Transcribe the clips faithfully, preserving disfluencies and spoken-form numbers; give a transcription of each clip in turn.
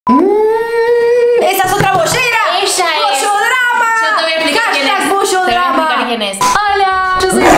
Mm, ¡Esa es otra bollera! Ella es. ¡Bollodrama! Yo te voy a explicar quién es. Bollodrama. Te voy a explicar quién es. Hola, yo soy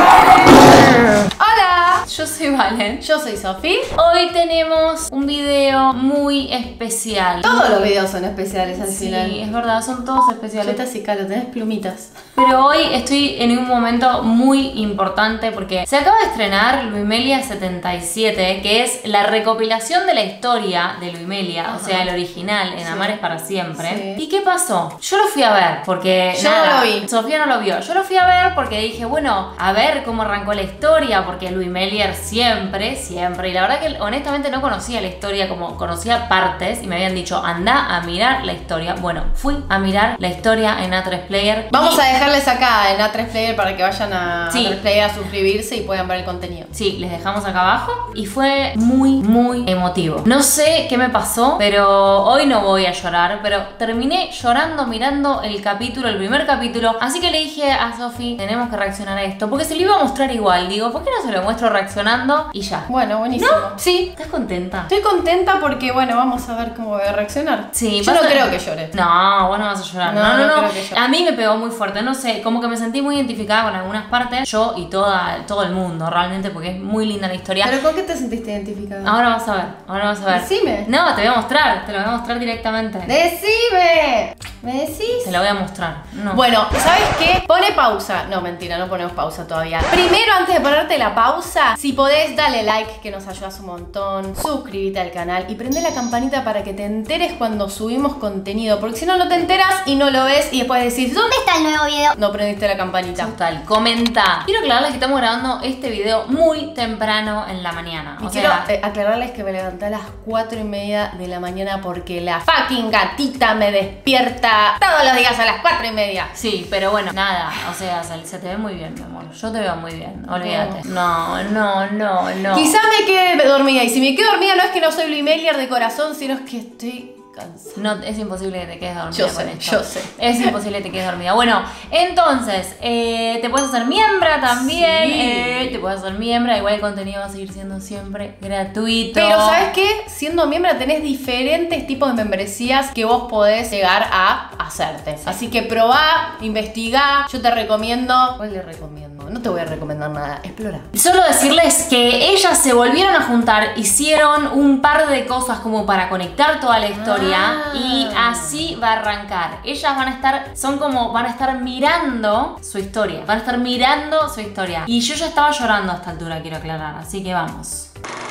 Valen. Hola, Yo soy Valen. yo soy Sofi. Hoy tenemos un video muy especial. Todos los videos son especiales al Sí, final. es verdad, son todos especiales. Yo te calo, tenés plumitas. Pero hoy estoy en un momento muy importante porque se acaba de estrenar Luimelia setenta y siete, que es la recopilación de la historia de Luimelia, Ajá. o sea, el original en Sí. Amar es para siempre. Sí. ¿Y qué pasó? Yo lo fui a ver porque Yo nada, no lo vi. Sofía no lo vio. Yo lo fui a ver porque dije, bueno, a ver cómo arrancó la historia, porque Luimelier siempre, siempre. Y la verdad que honestamente no conocía la historia, como conocía partes y me habían dicho, anda a mirar la historia. Bueno, fui a mirar la historia en A tres Player. Vamos y- a dejarles acá en A tres Player para que vayan a Sí. A tres Player a suscribirse y puedan ver el contenido. Sí, les dejamos acá abajo y fue muy, muy emotivo. No sé qué me pasó, pero hoy no voy a llorar, pero terminé llorando mirando el capítulo, el primer capítulo. Así que le dije a Sofi, tenemos que reaccionar a esto, porque se lo iba a mostrar igual. Digo, ¿por qué no se lo muestro reaccionando? Y ya. Bueno, buenísimo. Sí, ¿Estás contenta? estoy contenta porque, bueno, vamos a ver cómo voy a reaccionar. Sí, yo vas no a- creo que llore. No, vos no vas a llorar. No, No, no, no no. creo que llore. A mí me pegó muy fuerte, no sé, como que me sentí muy identificada con algunas partes. Yo y toda, todo el mundo, realmente, porque es muy linda la historia. ¿Pero con qué te sentiste identificada? Ahora vas a ver, ahora vas a ver. Decime. No, te voy a mostrar, te lo voy a mostrar directamente. ¡Decime! ¿Me decís? Te lo voy a mostrar. No. Bueno, ¿sabes qué? Pone pausa. No, mentira, no ponemos pausa todavía. Primero, antes de ponerte la pausa, si podés, dale like, que nos ayudas un montón. Suscríbete al canal y prende la campanita para que te enteres cuando subimos contenido. Porque si no, no te enteras y no lo ves y después decís, ¿dónde está el nuevo video? No prendiste la campanita. Total, comenta. Quiero aclararles que estamos grabando este video muy temprano en la mañana. Y O quiero sea, eh, aclararles que me levanté a las cuatro y media de la mañana porque la fucking gatita me despierta todos los días a las cuatro y media. sí, pero bueno, nada, o sea, se, se te ve muy bien, mi amor. Yo te veo muy bien, olvídate. No, no, no, no. Quizá me quede dormida y si me quedo dormida no es que no soy Luimelier de corazón, sino es que estoy cansada. No, es imposible que te quedes dormida Yo con sé, esto. yo sé. Es imposible que te quedes dormida. Bueno, entonces, eh, te puedes hacer miembro también. Sí. eh, te puedes hacer miembro. Igual el contenido va a seguir siendo siempre gratuito. Pero ¿sabes qué? Siendo miembro tenés diferentes tipos de membresías que vos podés llegar a hacerte. Así que probá, investigá. Yo te recomiendo. ¿Cuál le recomiendo? No te voy a recomendar nada. Explora. Solo decirles que ellas se volvieron a juntar, hicieron un par de cosas como para conectar toda la historia Ah. y así va a arrancar. Ellas van a estar, son como, van a estar mirando su historia, van a estar mirando su historia. Y yo ya estaba llorando a esta altura, quiero aclarar, así que vamos.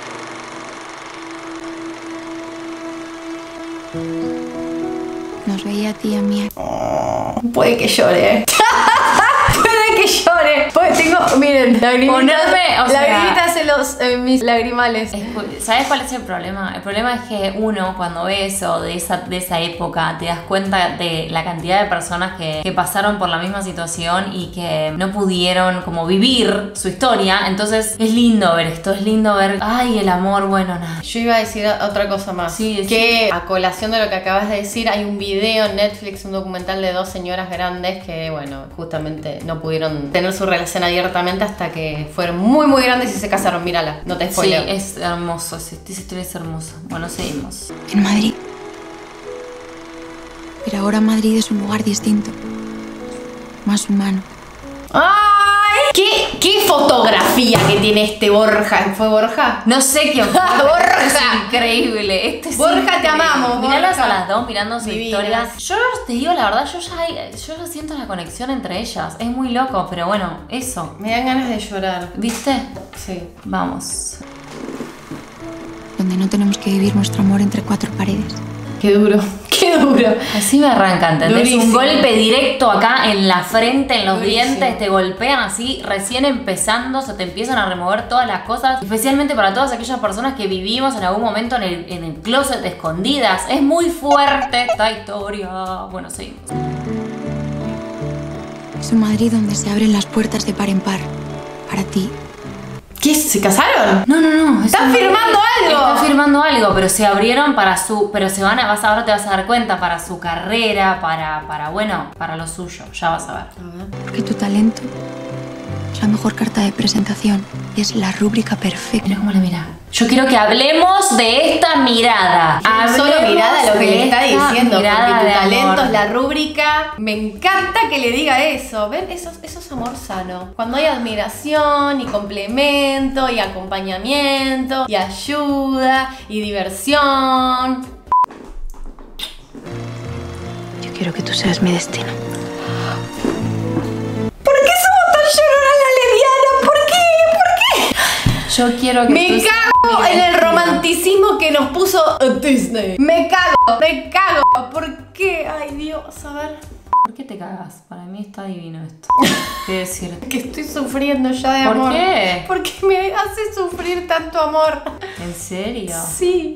Nos veía a ti y a mí. Puede que llore. Puede que llore. Pues tengo, miren, lagrimitas. Ponerme, o sea- lagrimitas en los en mis lagrimales. Escu- ¿Sabes cuál es el problema? El problema es que uno cuando ve eso de esa, de esa época te das cuenta de la cantidad de personas que, que pasaron por la misma situación y que no pudieron como vivir su historia. Entonces es lindo ver esto, es lindo ver, ay, el amor, bueno, nada. Yo iba a decir otra cosa más. Sí, decí. que a colación de lo que acabas de decir, hay un video en Netflix, un documental de dos señoras grandes que, bueno, justamente no pudieron tener su relación abiertamente hasta que fueron muy, muy grandes y se casaron. Mírala, no te Sí, spoileo. es hermoso, sí, esa historia es hermosa. Bueno, seguimos. En Madrid. Pero ahora Madrid es un lugar distinto. Más humano. ¡Ay! ¿Qué, qué fotografía que tiene este Borja? ¿Fue Borja? No sé quién fue. Borja. Esto es increíble. Esto es Borja, te increíble. amamos, Míralas Borja. a las dos mirando su Divinas. historia. Yo te digo la verdad, yo ya, yo ya siento la conexión entre ellas. Es muy loco, pero bueno, eso. Me dan ganas de llorar. ¿Viste? Sí. Vamos. Donde no tenemos que vivir nuestro amor entre cuatro paredes. Qué duro, qué duro. Así me arranca, ¿entendés? Un Durísimo. golpe directo acá en la frente, en los Durísimo. dientes, te golpean así, recién empezando, se te empiezan a remover todas las cosas. Especialmente para todas aquellas personas que vivimos en algún momento en el, en el closet escondidas. Es muy fuerte esta historia. Bueno, seguimos. Es un Madrid donde se abren las puertas de par en par. Para ti. ¿Qué? ¿Se casaron? No, no, no. ¡Están eso no- firmando algo! Están firmando algo, pero se abrieron para su... Pero se van a... Vas, ahora te vas a dar cuenta, para su carrera, para... para bueno, para lo suyo. Ya vas a ver. Porque tu talento Es la mejor carta de presentación. Y es la rúbrica perfecta. Mira cómo la mira. Yo quiero que hablemos de esta mirada. Solo mirada lo que le está diciendo, porque tu de talento amor. es la rúbrica. Me encanta que le diga eso. ¿Ven? Eso, eso es amor sano. Cuando hay admiración y complemento y acompañamiento y ayuda y diversión. Yo quiero que tú seas mi destino. ¿Por qué somos tan lloronas la lesbiana? ¿Por qué? ¿Por qué? Yo quiero que Me tú seas cago mi en el destino. romanticismo que nos puso Disney. Me cago, me cago. ¿Por qué? Ay, Dios, a ver. ¿Por qué te cagas? Para mí está divino esto. ¿Qué decir? Que estoy sufriendo ya de ¿Por amor. qué? Porque me hace sufrir tanto amor. ¿En serio? Sí.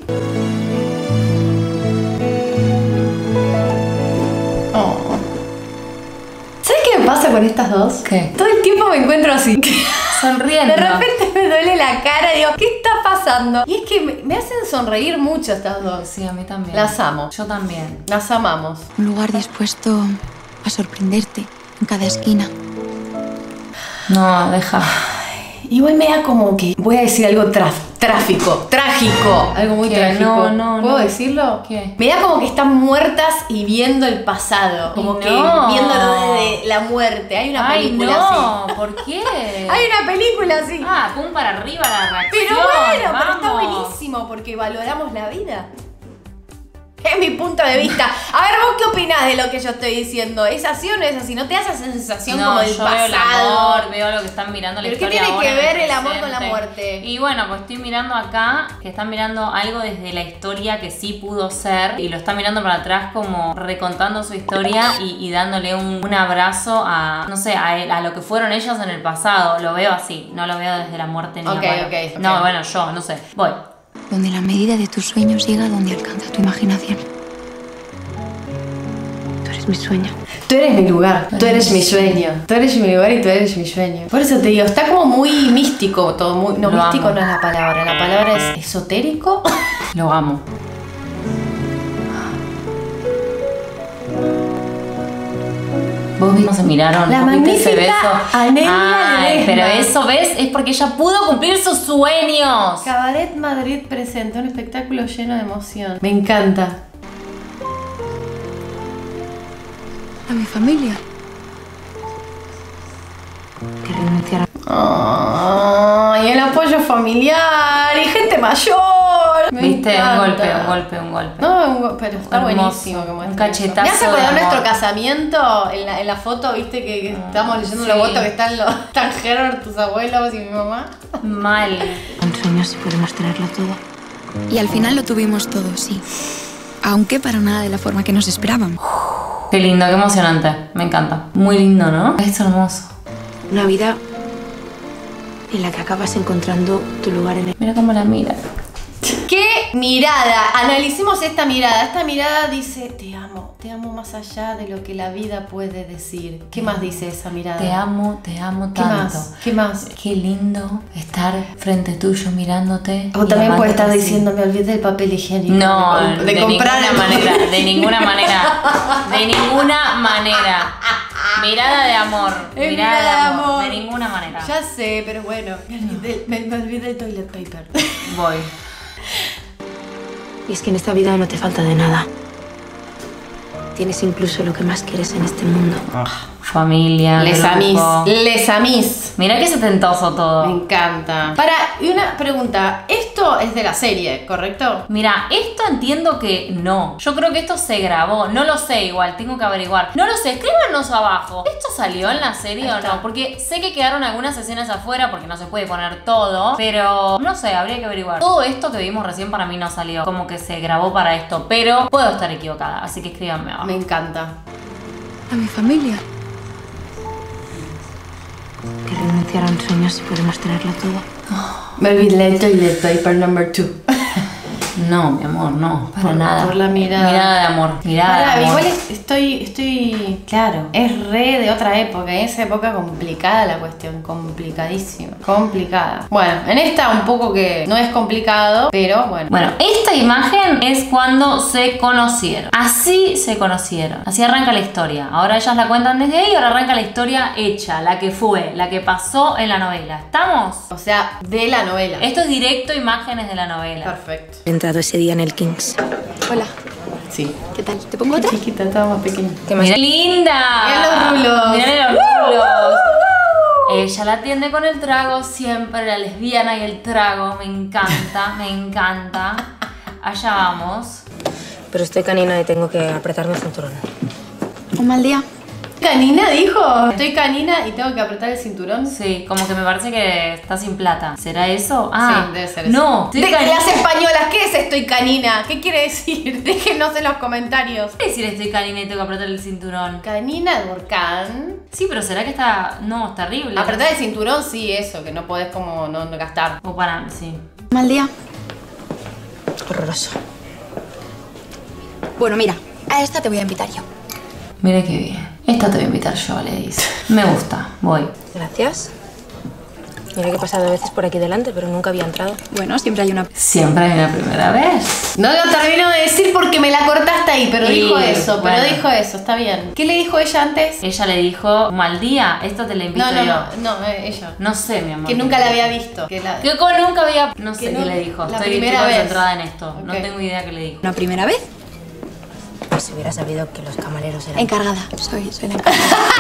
Oh. ¿Sabes qué me pasa con estas dos? ¿Qué? Todo el tiempo me encuentro así. Sonriendo. De repente me duele la cara y digo, ¿qué está pasando? Y es que me, me hacen sonreír mucho estas dos. Sí, a mí también. Las amo. Yo también. Las amamos. Un lugar dispuesto a sorprenderte en cada esquina. No, deja. Igual me da como que voy a decir algo traf, tráfico, trágico. Algo muy ¿Qué? trágico. No, no, ¿Puedo no. decirlo? ¿Qué? Me da como que están muertas y viendo el pasado. Como Ay, que no. viéndolo desde la muerte. Hay una Ay, película no. así. ¿Por qué? Hay una película así. Ah, pum para arriba la reacción. Pero bueno, pero está vamos. buenísimo porque valoramos la vida. Es mi punto de vista. A ver, ¿vos qué opinás de lo que yo estoy diciendo? ¿Es así o no es así? ¿No te da esa sensación No, como del yo pasado? veo el amor, veo lo que están mirando la ¿Pero qué historia tiene ahora que en ver el amor con la presente. muerte? Y bueno, pues estoy mirando acá que están mirando algo desde la historia que sí pudo ser y lo están mirando para atrás como recontando su historia y, y dándole un, un abrazo a, no sé, a, él- a lo que fueron ellos en el pasado. Lo veo así, no lo veo desde la muerte ni Ok, a malo. ok, ok. No, bueno, yo, no sé. Voy. Donde la medida de tus sueños llega donde alcanza tu imaginación. Tú eres mi sueño. Tú eres mi lugar, tú eres mi sueño. Tú eres mi lugar y tú eres mi sueño. Por eso te digo, está como muy místico todo. Muy, no, Lo místico amo. no es la palabra. La palabra es esotérico. Lo amo. ¿Vos viste cómo se miraron? La ¿Vos viste ese magnífica beso? Anelia Ay, Ledesma. pero eso, ¿ves? Es porque ella pudo cumplir sus sueños. Cabaret Madrid presenta un espectáculo lleno de emoción. Me encanta. A mi familia. Que renunciar a... Ay, el apoyo familiar y gente mayor. Me ¿Viste? Un encanta. golpe, un golpe, un golpe. No, un go- pero está Hermoso. buenísimo. Que Un muestren cachetazo eso. Me hace de acordar amor. nuestro casamiento en la, en la foto, viste, que, que estamos leyendo sí. los votos que están los están Gerard, tus abuelos y mi mamá. Mal. En sueños sí podemos tenerlo todo. Y al final lo tuvimos todo, sí. Aunque para nada de la forma que nos esperábamos. Qué lindo, qué emocionante. Me encanta. Muy lindo, ¿no? Es hermoso. Una vida en la que acabas encontrando tu lugar en el... Mira cómo la mira. ¡Qué mirada! Analicemos esta mirada. Esta mirada dice, te amo, te amo más allá de lo que la vida puede decir. ¿Qué más dice esa mirada? Te amo, te amo ¿Qué tanto. más? ¿Qué más? Qué lindo estar frente tuyo mirándote. O y también puede amándote estar así. diciendo, me olvidé del papel higiénico. No, de, de, de comprar ninguna el- manera, de ninguna manera, de ninguna manera. Mirada de amor, Es mirada de mirada de amor, amor. de ninguna manera. Ya sé, pero bueno, me olvidé, me, me olvidé del toilet paper. Voy. Y es que en esta vida no te falta de nada. Tienes incluso lo que más quieres en este mundo. Familia, Les amís, grupo. les amís. Mirá qué setentoso Me todo. encanta. Para, y una pregunta. Esto es de la serie, ¿correcto? Mira, esto entiendo que no. Yo creo que esto se grabó. No lo sé igual, tengo que averiguar. No lo sé, escríbanos abajo. ¿Esto salió en la serie o no? Porque sé que quedaron algunas escenas afuera porque no se puede poner todo. Pero no sé, habría que averiguar. Todo esto que vimos recién para mí no salió. Como que se grabó para esto. Pero puedo estar equivocada, así que escríbanme abajo. Me encanta. A mi familia. Que renunciar a un sueño si podemos tenerlo todo. Me olvidé del toilet paper number two. No, mi amor, no, para Por- nada. por la mirada. Mirada de amor, mirada Pará, de amor. igual es- estoy, estoy, claro, es re de otra época, en esa época complicada la cuestión, complicadísima, complicada. Bueno, en esta un poco que no es complicado, pero bueno. Bueno, esta imagen es cuando se conocieron. Así se conocieron. Así arranca la historia. Ahora ellas la cuentan desde ahí, ahora arranca la historia hecha, la que fue, la que pasó en la novela. ¿Estamos? O sea, de la novela. Esto es directo imágenes de la novela. Perfecto. He entrado ese día en el Kings. Hola, Sí. ¿qué tal? ¿Te pongo otra? Chiquita, estaba más pequeña. ¡Mira, linda! Mirá los rulos. Mirá los rulos. Ella la atiende con el trago, siempre la lesbiana y el trago. Me encanta, me encanta. Allá vamos. Pero estoy canina y tengo que apretarme el cinturón. ¿Un mal día? ¿Canina dijo? Estoy canina y tengo que apretar el cinturón. Sí, como que me parece que está sin plata. ¿Será eso? Ah, Sí, debe ser eso. No, estoy De canina. las españolas, ¿qué es estoy canina? ¿Qué quiere decir? Déjenos en los comentarios. ¿Qué decir estoy canina y tengo que apretar el cinturón? Canina de volcán. Sí, pero ¿será que está...? No, es terrible. Apretar el cinturón, sí, eso, que no podés como no, no gastar. O para... sí. ¿Un mal día? Horroroso. Bueno, mira, a esta te voy a invitar yo. Mira qué bien. Esta te voy a invitar yo, le dice. Me gusta, voy. Gracias. Mira que he pasado veces por aquí delante, pero nunca había entrado. Bueno, siempre hay una... Siempre hay una primera vez. No lo termino de decir porque me la cortaste ahí, pero Y, dijo eso, bueno. pero dijo eso, está bien. ¿Qué le dijo ella antes? Ella le dijo, mal día, esta te la invito No, no, yo. no, no, eh, ella. No sé, mi amor. Que nunca la había visto. Que la... Que con nunca había... No sé Que qué no- le dijo. la Estoy primera estoy vez. concentrada en esto. No Ok. tengo idea qué le dijo. ¿Una primera vez? Pues si hubiera sabido que los camareros eran... Encargada. Soy, soy la encargada.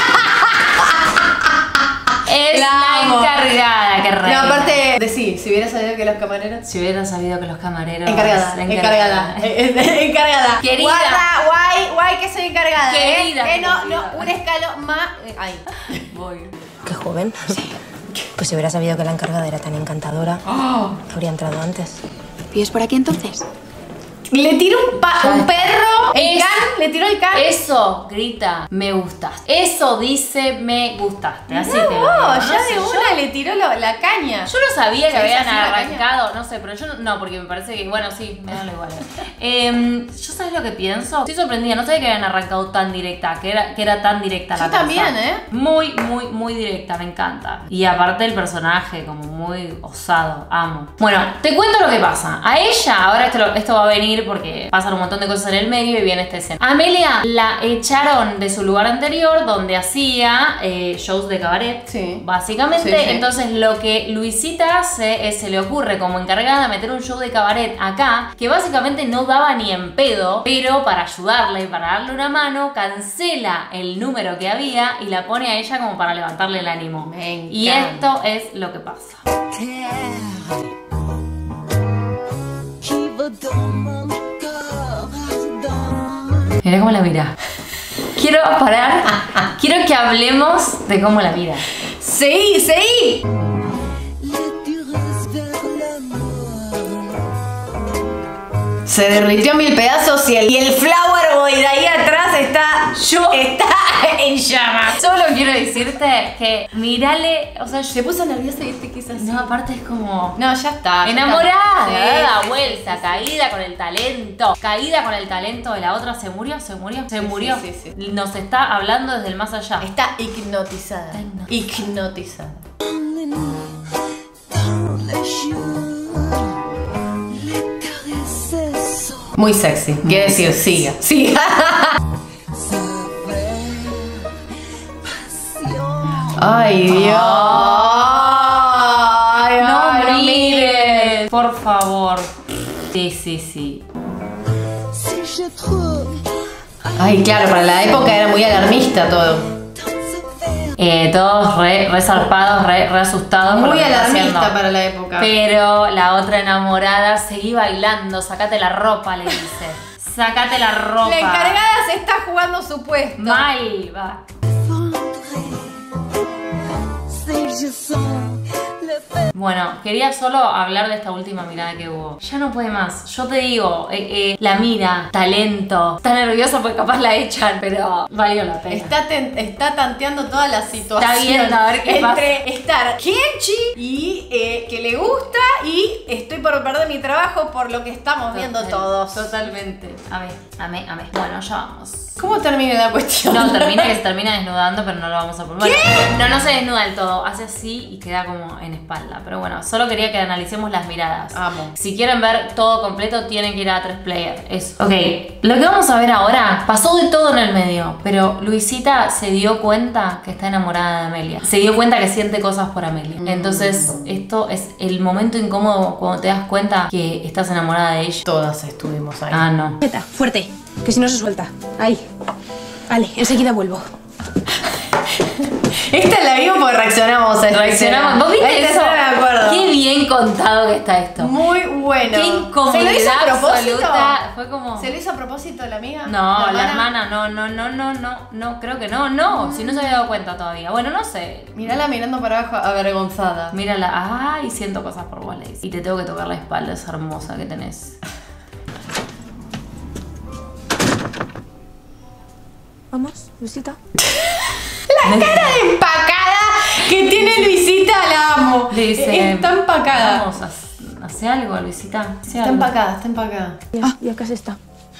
Es La la amo. encargada, qué No, reina. aparte de sí, si hubiera sabido que los camareros... Si hubiera sabido que los camareros... Encargada, la encargada, eh, eh, encargada. Querida. Guarda, guay, guay que soy encargada. Querida, Eh, Eh, no, querida. no, un escalón más. eh, ahí. Voy. Qué joven. Sí. Pues si hubiera sabido que la encargada era tan encantadora, habría entrado antes. ¿Vives por aquí entonces? Le tiro un, pa- un perro. El Es- can, le tiro el can. Eso grita, me gustaste. Eso dice, me gustaste. Así te lo digo. No, No ya sé, de yo- una le tiró lo- la caña. Yo no sabía que ¿Sabes habían así la caña? arrancado, no sé, pero yo no, no, porque me parece que, bueno, sí, me da lo igual. Eh, yo sabes lo que pienso, estoy sorprendida, no sabía que habían arrancado tan directa, que era, que era tan directa Yo la cosa. también, ¿eh? Muy, muy, muy directa, me encanta. Y aparte el personaje, como muy osado, amo. Bueno, te cuento lo que pasa. A ella, ahora esto, lo- esto va a venir porque pasan un montón de cosas en el medio y viene esta escena. Amelia la echaron de su lugar anterior donde hacía eh, shows de cabaret, Sí. básicamente. Sí, sí. Entonces lo que Luisita hace es, se le ocurre como encargada meter un show de cabaret acá, que básicamente no daba ni en pedo, pero para ayudarle y para darle una mano, cancela el número que había y la pone a ella como para levantarle el ánimo. Me Y encanta. esto es lo que pasa. Mira cómo la mira. Quiero parar, quiero que hablemos de cómo la mira. Sí, sí. Se derritió en mil pedazos y el, y el flower boy de ahí atrás está. Yo- Está en llamas. Solo quiero decirte que mirale, o sea, Se yo, puso nerviosa y este quizás. no, aparte es como No, ya está. ya enamorada, está. da Sí, vuelta, sí, sí, caída con el talento, caída con el talento de la otra. ¿Se murió? ¿Se murió? ¿Se Sí, murió? sí, sí, Nos está hablando desde el más allá. Está hipnotizada. Está Hipnotizada. Muy sexy. Quiere decir, siga. Siga. Ay, Dios. Ay, No ay, me mires, por favor. Sí, sí, sí. Ay, claro, para la época era muy alarmista todo. Eh, todos re, re zarpados, re, re asustados. por lo Muy que está alarmista haciendo. para la época. Pero la otra enamorada seguí bailando, sacate la ropa, le dice. Sacate la ropa. La encargada se está jugando su puesto. Mal, va. Bueno, quería solo hablar de esta última mirada que hubo. Ya no puede más. Yo te digo, eh, eh, la mira, talento. Está nerviosa porque capaz la echan, pero valió la pena. Está, ten, está tanteando toda la situación. Está viendo a ver qué entre pasa. estar Kenchi y eh, que le gusta y estoy por perder mi trabajo por lo que estamos Total, viendo todos. Totalmente. A ver, a ver, a ver. Bueno, ya vamos. ¿Cómo termina la cuestión? No, termina que se termina desnudando, pero no lo vamos a poner. Bueno, no, no se desnuda del todo. Hace así y queda como en espalda. Pero bueno, solo quería que analicemos las miradas. Amo. Si quieren ver todo completo, tienen que ir a tres player. Eso. Ok, lo que vamos a ver ahora pasó de todo en el medio. Pero Luisita se dio cuenta que está enamorada de Amelia. Se dio cuenta que siente cosas por Amelia. Entonces, esto es el momento incómodo cuando te das cuenta que estás enamorada de ella. Todas estuvimos ahí. Ah, no. Sujeta, fuerte, que si no se suelta. Ahí. Vale, enseguida vuelvo. Esta la vimos porque reaccionamos a esta Reaccionamos. escena. ¿Vos viste Esta eso? escena me acuerdo. Qué bien contado que está esto. Muy bueno. Qué incomodidad ¿Se lo hizo a propósito? absoluta. Fue como... ¿Se lo hizo a propósito la amiga? No, la hermana, no, no, no, no, no, no, creo que no, no, si no se había dado cuenta todavía. Bueno, no sé. Mírala mirando para abajo avergonzada. Mírala, ay, siento cosas por vos, Lace. Y te tengo que tocar la espalda, esa hermosa que tenés. Vamos, Luisita. La cara de empacada que tiene Luisita, la amo. Le dice, Está empacada. Vamos, haz- hace algo, Luisita. Hace Está algo. empacada, está empacada. Ya, ya casi está.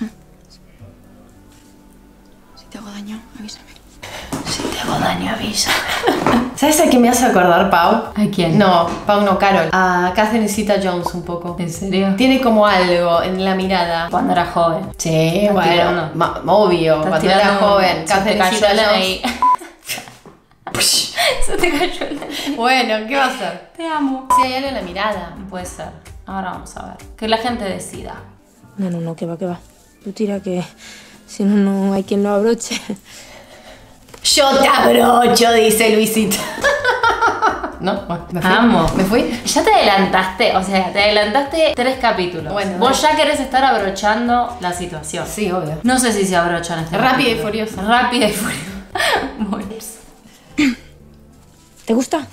Si te hago daño, avísame. Si te hago daño, avisa. ¿Sabes a quién me hace acordar, Pau? ¿A quién? No, Pau no, Carol. A Catherine Zeta-Jones un poco. ¿En serio? Tiene como algo en la mirada. Cuando era joven. Sí, Estás bueno, tirando. ma- obvio, Estás cuando era tirando un- joven. se te Catherine cayó el D N I. Zeta-Jones. Se te cayó el D N I. Bueno, ¿qué va a hacer? Te amo. Si hay algo en la mirada. Puede ser. Ahora vamos a ver. Que la gente decida. No, no, no, que va, que va. Tú tira que si no, no hay quien lo abroche. Yo te abrocho, dice Luisita. ¿No? Bueno, me fui. Amo. ¿Me fui? Ya te adelantaste, o sea, te adelantaste tres capítulos. Bueno, Vos dale. ya querés estar abrochando la situación. Sí, obvio. No sé si se abrochan este Rápida y capítulo. furiosa. Rápida y furiosa. Bueno. ¿Te gusta?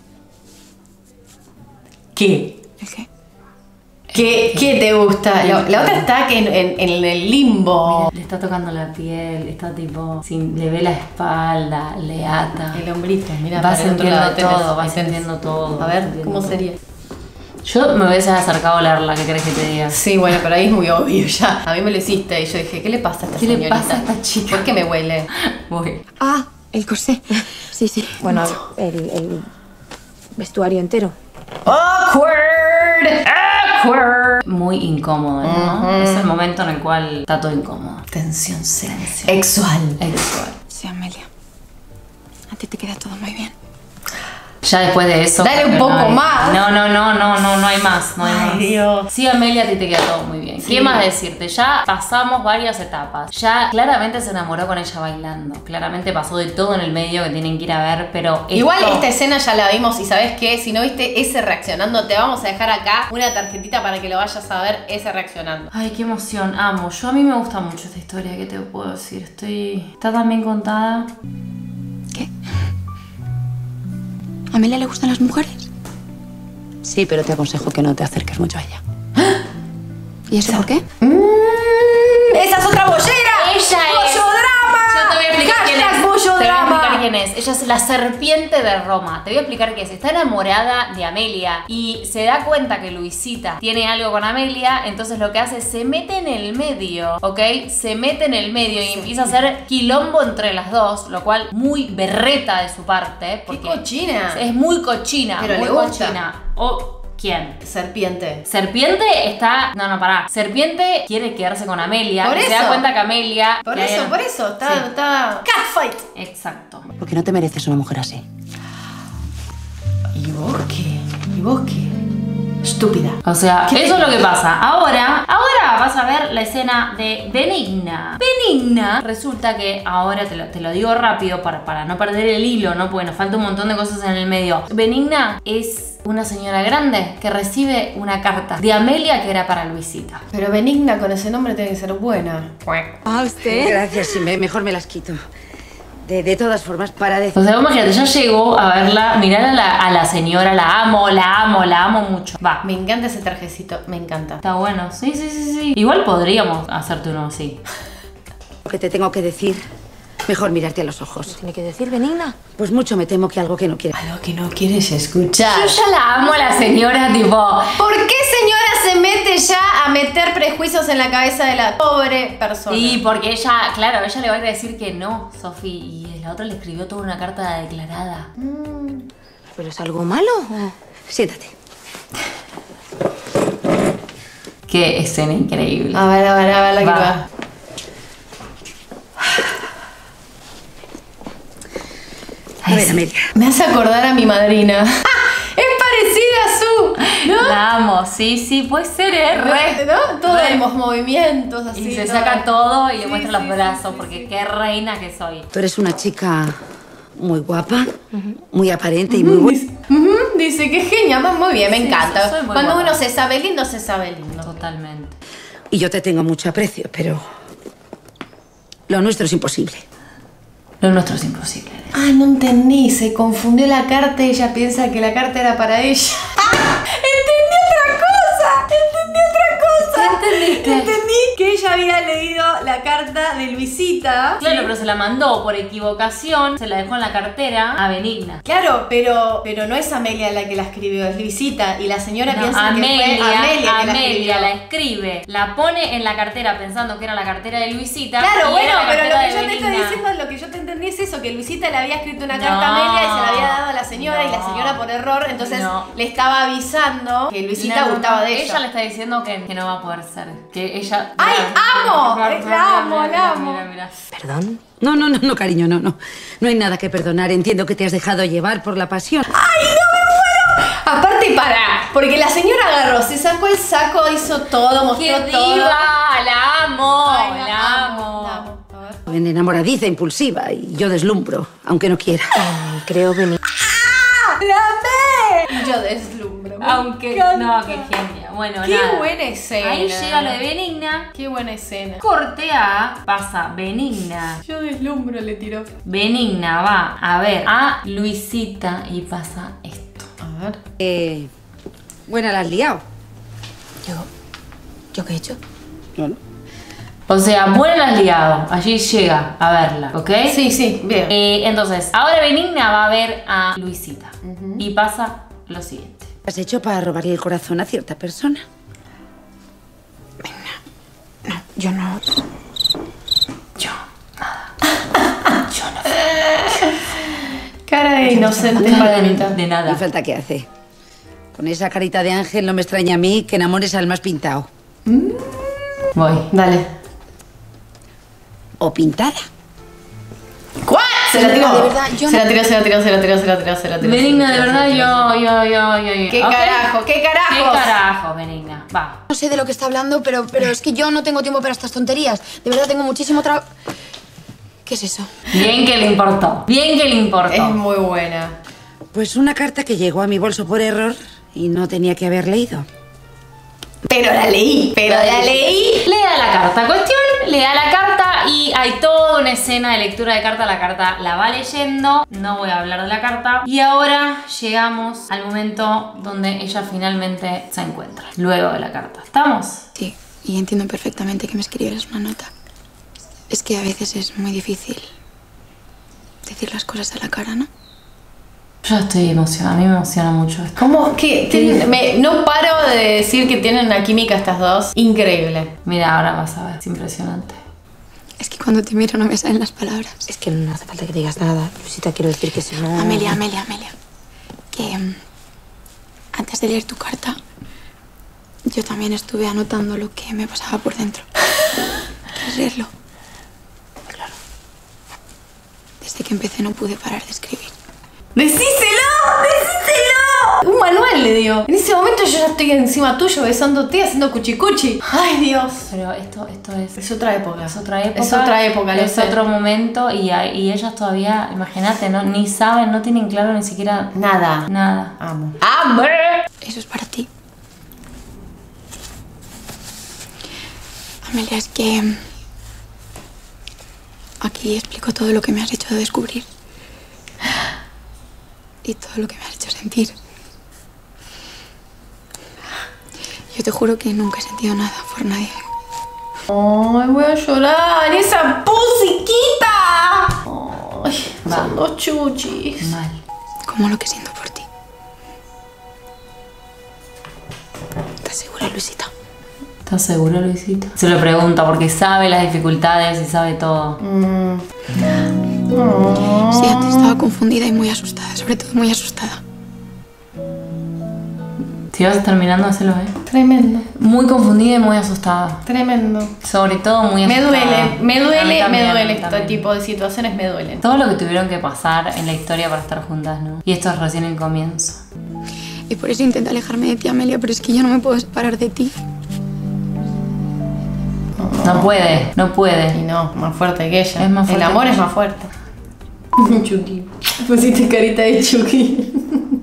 ¿Qué? ¿El qué? ¿Qué, qué te gusta? La, la otra está que en, en- en el limbo. Le está tocando la piel, está tipo, sin, le ve la espalda, le ata. El hombrito, mira, Va para el otro sintiendo lado tenés- todo, va ahí tenés. sintiendo todo. A va ver, sintiendo ¿cómo todo. sería? Yo me hubiese acercado a leerla, ¿qué querés que te diga? Sí, bueno, pero ahí es muy obvio ya. A mí me lo hiciste y yo dije, ¿qué le pasa a esta ¿Qué le señorita? pasa a esta chica? ¿Por qué me huele? Voy. Ah, el corsé. Sí, sí. Bueno, el, el vestuario entero. Awkward. Awkward. Muy incómodo, ¿no? Ujú. Es el momento en el cual está todo incómodo. Tensión sexual. Sexual. Sí, Amelia. A ti te queda todo muy bien. Ya después de eso. Dale un creo que poco no hay- más. No, no, no, no, no, no hay más. No hay Ay, más. Dios. Sí, Amelia, a ti te queda todo muy bien. Sí. ¿Qué más decirte? Ya pasamos varias etapas. Ya claramente se enamoró con ella bailando. Claramente pasó de todo en el medio que tienen que ir a ver, pero. esto- Igual esta escena ya la vimos y ¿sabes qué? Si no viste ese reaccionando, te vamos a dejar acá una tarjetita para que lo vayas a ver ese reaccionando. Ay, qué emoción, amo. Yo a mí me gusta mucho esta historia, ¿qué te puedo decir? Estoy. Está tan bien contada. ¿Qué? ¿A Amelia le gustan las mujeres? Sí, pero te aconsejo que no te acerques mucho a ella. ¿Y eso por qué? Mmm, ¡esa es otra bollera! Ella es. ¡Bollodrama! Yo te voy a explicar quién es. Hashtag Te voy a bollodrama. explicar quién es. Ella es la serpiente de Roma. Te voy a explicar qué es. Está enamorada de Amelia y se da cuenta que Luisita tiene algo con Amelia. Entonces lo que hace es se mete en el medio, ¿ok? Se mete en el medio y empieza a hacer quilombo entre las dos, lo cual muy berreta de su parte. Porque ¡Qué cochina! es muy cochina. Pero muy le gusta. cochina. O, ¿quién? Serpiente. Serpiente está. No, no, pará. Serpiente quiere quedarse con Amelia. Por y se eso. da cuenta que Amelia. Por que eso, hay- por eso. Está, Sí. está... Catfight. Exacto. Porque no te mereces una mujer así. ¿Y vos qué? ¿Y vos qué? Estúpida. O sea, ¿Qué eso te- es lo que pasa. Ahora, ahora vas a ver la escena de Benigna. Benigna, resulta que ahora te lo, te lo digo rápido para, para no perder el hilo, ¿no? Porque nos falta un montón de cosas en el medio. Benigna es una señora grande que recibe una carta de Amelia que era para Luisita. Pero Benigna con ese nombre tiene que ser buena. Ah, usted. Gracias, sí, me- mejor me las quito. De, de todas formas, para decir... O sea, imagínate, ya llegó a verla, mirar a la, a la señora, la amo, la amo, la amo mucho. Va. Me encanta ese trajecito, me encanta. Está bueno, sí, sí, sí, sí. Igual podríamos hacerte uno así. Lo que te tengo que decir, mejor mirarte a los ojos. ¿Tiene que decir Benigna? Pues mucho me temo que algo que no quieras. Algo que no quieres escuchar. Yo ya la amo a la señora, tipo... ¿Por qué señora se mete ya a meter prejuicios en la cabeza de la pobre persona? Sí, porque ella, claro, ella le va a decir que no, Sofi, y la otra le escribió toda una carta declarada. Mm. ¿Pero es algo malo? Siéntate. Qué escena increíble. A ver, a ver, a ver la que Va. va. A ver, Amelia. Me hace acordar a mi madrina. Es parecida a su, ¿no? La amo, sí, sí, puede ser, ¿eh? Re. ¿No? Todos Re. los movimientos así. Y se toda- saca todo y le Sí, muestra sí, los sí, brazos, sí, porque sí. qué reina que soy. Tú eres una chica muy guapa, muy aparente y muy buena. Dice, ujú, dice que genial, muy bien, me Sí, encanta. soy muy Cuando guapa. uno se sabe lindo, se sabe lindo. Totalmente. Y yo te tengo mucho aprecio, pero lo nuestro es imposible. Lo nuestro es imposible. Ah, no entendí, se confundió la carta y ella piensa que la carta era para ella. ¡Ah! ¡Entendí otra cosa! ¡Entendí otra cosa! ¿Qué entendiste? Entendí que ella había leído la carta de Luisita. Claro, pero se la mandó por equivocación, se la dejó en la cartera a Benigna. Claro, pero, pero no es Amelia la que la escribió, es Luisita. Y la señora No, piensa Amelia, que fue Amelia que la Amelia escribió. la escribe, la pone en la cartera pensando que era la cartera de Luisita. Claro, y bueno, era la pero lo cartera que de yo te estoy Benigna. diciendo, lo que yo te entendí es eso, que Luisita le había escrito una No, carta a Amelia y se la había dado a la señora y la no, señora por error, entonces no. le estaba avisando que Luisita No, no, gustaba no, de ella. Ella le está diciendo que, que no va a poder ser. Que ella. ¡Ay, Mira, amo! mira, La mira, amo, mira, la mira, amo. mira, mira. ¿Perdón? No, no, no, no, cariño, no, no. No hay nada que perdonar. Entiendo que te has dejado llevar por la pasión. Aparte, para, porque la señora agarró, se sacó el saco, hizo todo, mostró ¡Qué todo. diva! ¡La amo! Ay, la, amo. la amo. A ver. Enamoradiza, impulsiva y yo deslumbro, aunque no quiera. Eh, creo Benigna. ¡La amé! Yo deslumbro. me Aunque. encanta. No, qué genia. Bueno, Qué nada. buena escena. Ahí llega lo de Benigna. Qué buena escena. Corte A, pasa Benigna. Yo deslumbro, le tiró. Benigna va a ver a Luisita y pasa esto. A ver. Eh, buena, la has liado. ¿Yo? ¿Yo qué he hecho? No, no. O sea, buena la has liado. Allí llega a verla, ¿ok? Sí, sí, bien. Eh, entonces, ahora Benigna va a ver a Luisita. Y pasa lo siguiente. ¿Qué has hecho para robarle el corazón a cierta persona? No, yo no. Yo, nada. Yo no Cara de inocente, sé palomita. de ¿Y nada. falta qué hace? Con esa carita de ángel no me extraña a mí que enamores al más pintado. Voy. Dale. O pintada. ¿Cuál? Se la De tiró. verdad, de verdad, yo se no- la tiró, se la tiró, se la tiró, se la tiró, se la tiró. Benigna, se de la tiró, verdad, se la tiró. yo, yo, yo, yo, yo. ¿Qué ¿Ok? carajo? ¿Qué carajos? ¿Qué carajo, Benigna? Va. No sé de lo que está hablando, pero, pero es que yo no tengo tiempo para estas tonterías. De verdad, tengo muchísimo trabajo. ¿Qué es eso? Bien que le importó. Bien que le importó. Es muy buena. Pues una carta que llegó a mi bolso por error y no tenía que haber leído. Pero la leí, pero la leí. Le da la carta. Cuestión, le da la carta y hay toda una escena de lectura de carta. La carta la va leyendo. No voy a hablar de la carta. Y ahora llegamos al momento donde ella finalmente se encuentra. Luego de la carta. ¿Estamos? Sí, y entiendo perfectamente que me escribieras una nota. Es que a veces es muy difícil decir las cosas a la cara, ¿no? Yo estoy emocionada. A mí me emociona mucho esto. ¿Cómo? ¿Qué? tienen- me- no paro de decir que tienen una química estas dos. Increíble. Mira, ahora vas a ver. Es impresionante. Es que cuando te miro no me salen las palabras. Es que no hace falta que digas nada. Luisita, quiero decir que si no... Amelia, Amelia, Amelia. Que mm, antes de leer tu carta, yo también estuve anotando lo que me pasaba por dentro. ¿Quieres leerlo? Claro. Desde que empecé no pude parar de escribir. ¡Decíselo! ¡Decíselo! Un manual le dio. En ese momento yo ya estoy encima tuyo, besándote, haciendo cuchicuchi. ¡Ay, Dios! Pero esto, esto es... Es otra época. Es otra época. Es otra época, lo Es sé. otro momento y, y ellas todavía, imagínate, ¿no? Ni saben, no tienen claro ni siquiera Nada. nada. Amo. ¡Amo! Eso es para ti. Amelia, es que... Aquí explico todo lo que me has hecho descubrir. Y todo lo que me has hecho sentir. Yo te juro que nunca he sentido nada por nadie. Ay, voy a llorar. ¡Esa pusiquita! Ay, son dos chuchis. Mal. Como lo que siento por ti. ¿Estás segura, Luisita? ¿Estás seguro, Luisito? Se lo pregunta porque sabe las dificultades y sabe todo. Mm. Sí, antes estaba confundida y muy asustada. Sobre todo muy asustada. Si vas a estar mirando, hacelo, ¿eh? Tremendo. Muy confundida y muy asustada. Tremendo. Sobre todo muy Me asustada. duele, me A mí duele, también, me a duele. mí Este también. tipo de situaciones me duelen. Todo lo que tuvieron que pasar en la historia para estar juntas, ¿no? Y esto es recién el comienzo. Y por eso intento alejarme de ti, Amelia, pero es que yo no me puedo separar de ti. No puede, no Y puede. no, más fuerte que ella. Es más fuerte El amor que es ella. más fuerte. Chucky. Pusiste carita de Chucky.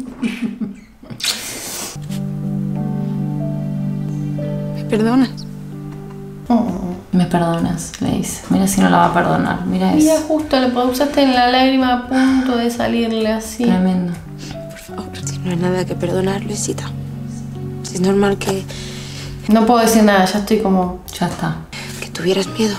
¿Me perdonas? Me perdonas, le dice. Mira si no la va a perdonar. Mira Mira, eso. justo le usaste en la lágrima a punto de salirle así. Tremendo. Por favor. Si no hay nada que perdonar, Luisita. Si es normal que, No puedo decir nada, ya estoy como... Ya está. que tuvieras miedo.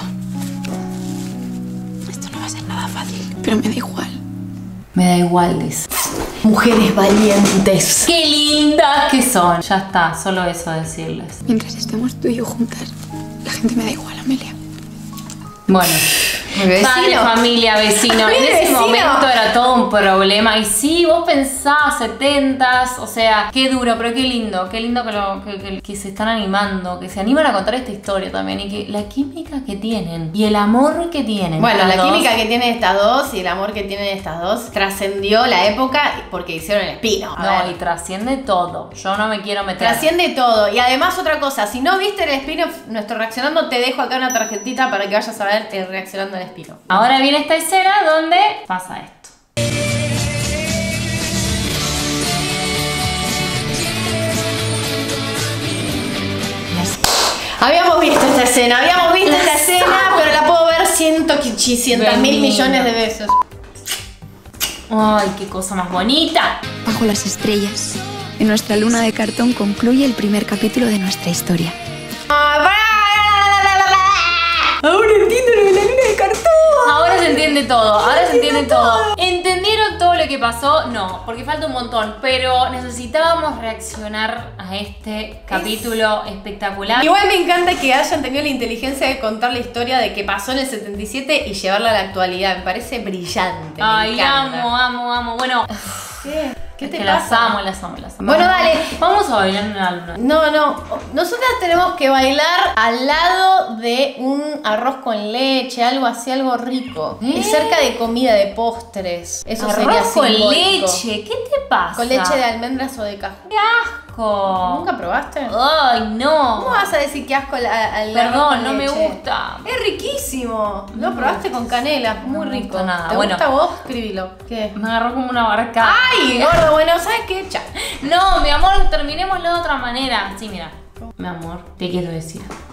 Esto no va a ser nada fácil. Pero me da igual. Me da igual, dice. Mujeres valientes. ¡Qué lindas que son! Ya está, solo eso decirles. Mientras estemos tú y yo juntas, la gente me da igual, Amelia. Bueno. Vecino. Padre, familia, vecino. En ese Vecino. momento era todo un problema. Y sí, vos pensás, setentas, o sea, qué duro, pero qué lindo. Qué lindo que, lo, que, que- que se están animando, que se animan a contar esta historia también. Y que la química que tienen y el amor que tienen. Bueno, las la dos. química que tienen estas dos y el amor que tienen estas dos trascendió la época porque hicieron el espino. A No, ver. y trasciende todo. Yo no me quiero meter. Trasciende todo. Y además otra cosa, si no viste el spin-off, nuestro reaccionando, te dejo acá una tarjetita para que vayas a ver el reaccionando al spin-off. Ahora viene esta escena donde pasa esto. Habíamos visto esta escena, habíamos visto esta escena, pero la puedo ver ciento, cientos mil millones de veces. Ay, qué cosa más bonita. Bajo las estrellas, en nuestra luna de cartón concluye el primer capítulo de nuestra historia. Ahora entiendo lo de la luna de cartón. Ahora se entiende todo, ahora se entiende todo. ¿Entendieron todo lo que pasó? No, porque falta un montón, pero necesitábamos reaccionar a este capítulo espectacular. Igual me encanta que hayan tenido la inteligencia de contar la historia de que pasó en el setenta y siete y llevarla a la actualidad. Me parece brillante. Me Ay, encanta. amo, amo, amo. Bueno, ¿Qué? ¿Qué es te que pasa? las amo, las amo, las amo. Bueno, dale. Vamos a bailar en la luna. No, no. Nosotras tenemos que bailar al lado de un arroz con leche, algo así, algo rico. ¿Eh? Y cerca de comida, de postres. Eso sería Arroz con simbólico. leche, ¿qué te pasa? Con leche de almendras o de cajú. ¡Qué asco! ¿Nunca probaste? Ay, no. ¿Cómo vas a decir que asco al, al arroz Perdón, con no me leche? gusta. Es riquísimo. Lo probaste con canela, muy No me rico. gusta nada. ¿Te Bueno. gusta a vos? Escribilo. ¿Qué? Me agarró como una barca. ¡Ay, gordo! Bueno, ¿sabes qué? Chao. No, mi amor, terminémoslo de otra manera. Sí, mira. Mi amor, te quiero decir.